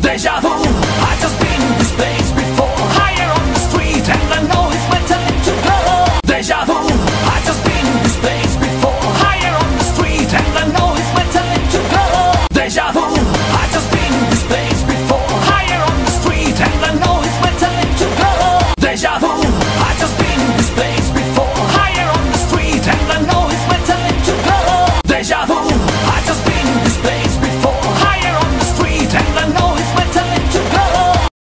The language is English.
Deja vu, I just been in this place